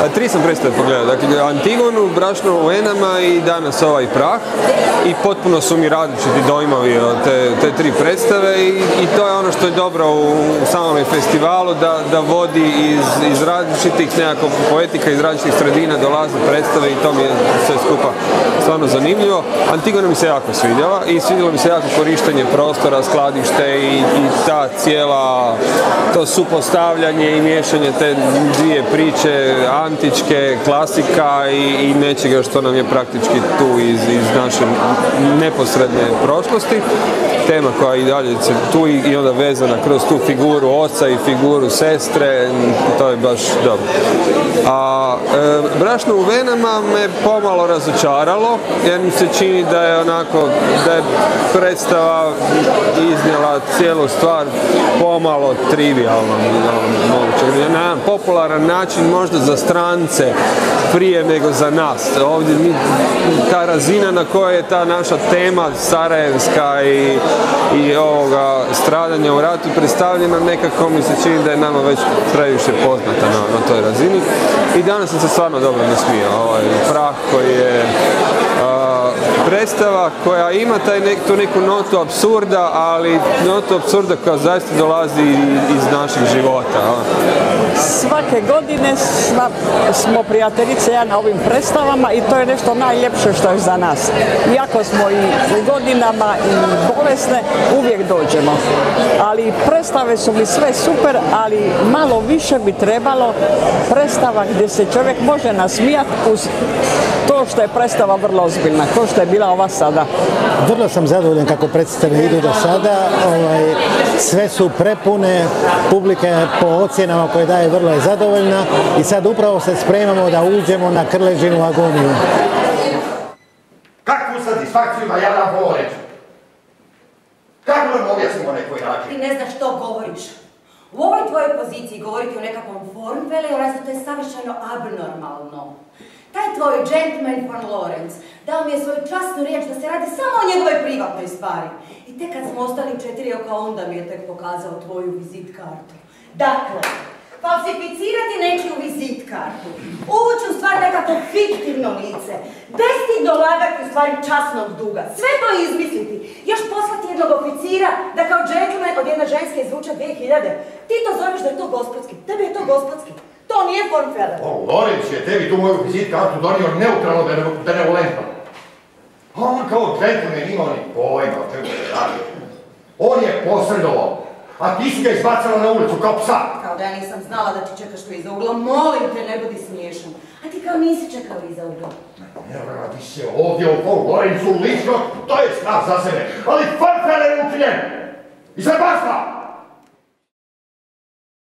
Tri sam predstave pogledao, dakle Antigonu, Brašno u venama i danas ovaj Prah i potpuno su mi različiti dojmovi od te tri predstave i to je ono što je dobro u samom festivalu, da vodi iz različitih nekako poetika, iz različitih sredina dolaze predstave i to mi je sve skupa stvarno zanimljivo. Antigona mi se jako svidjela i svidjelo mi se jako korištenje prostora, skladište i ta cijela, to supostavljanje i miješanje te dvije priče, antičke, klasika i nečega što nam je praktički tu iz naše neposredne prošlosti. Tema koja i dalje se tu i onda vezana kroz tu figuru oca i figuru sestre, to je baš dobro. A Brašno u venama me pomalo razočaralo, jer mi se čini da je onako, da je predstava iznijela cijelu stvar pomalo trivialno, moguće. Na jedan popularan način, možda za strance prije nego za nas. Ovdje ta razina na kojoj je ta naša tema sarajevska i ovoga stradanja u ratu predstavljena, nekako mi se čini da je nama već previše poznata na toj razini. I danas sam se stvarno dobro nasmijao. Ovaj Prah koji je predstava koja ima tu neku notu apsurda, ali notu apsurda koja zaista dolazi iz naših života. Svake godine smo prijateljice na ovim predstavama i to je nešto najljepše što je za nas. Iako smo i u godinama i bolesne, uvijek dođemo. Ali predstave su mi sve super, ali malo više bi trebalo predstava gdje se čovjek može nasmijati uz to što je predstava vrlo ozbiljna, kao što je bila ova sada. Vrlo sam zadovoljan kako predstave idu do sada. Sve su prepune, publika je po ocjenama koje daje vrlo je zadovoljna i sad upravo se spremamo da uđemo na Krležinu agoniju. Kakvu satisfakciju ima Jana Boreć? Kako nam objasnimo nekoj način? Ti ne znaš što govoriš. U ovoj tvojoj poziciji govoriti o nekakvom Formfele, to je savršeno abnormalno. Taj tvoj gentleman von Lorenz dao mi je svoju časnu riječ da se radi samo o njegovoj privatnoj stvari. I tek kad smo ostali 4 oka, onda mi je tek pokazao tvoju vizit kartu. Dakle, falsificirati nečiju vizit kartu, uvući u stvar nekako fiktivno lice, bestidno lagati u stvari časnog duga, sve to izmisliti, još poslati jednog oficira da kao džentlmen od jedne ženske izvuče 2000. Ti to zoveš da je to gospodski, tebi je to gospodski. To nije Formfele. Lorenz je tebi tu moju vizit kartu donio neutralno benevolentno. On kao džentlmen imao ni pojma o čemu se radi. On je posredovao, a ti si ga izbacala na ulicu kao psa. Kao da ja nisam znala da ti čekaš tu iza ugla, molim te, ne budi smiješan. A ti kao nisi čekao iza ugla. Ne radi se ovdje o Von Lorenzu lično, to je strah za sebe, ali Formfele je učinjen. I sve basta!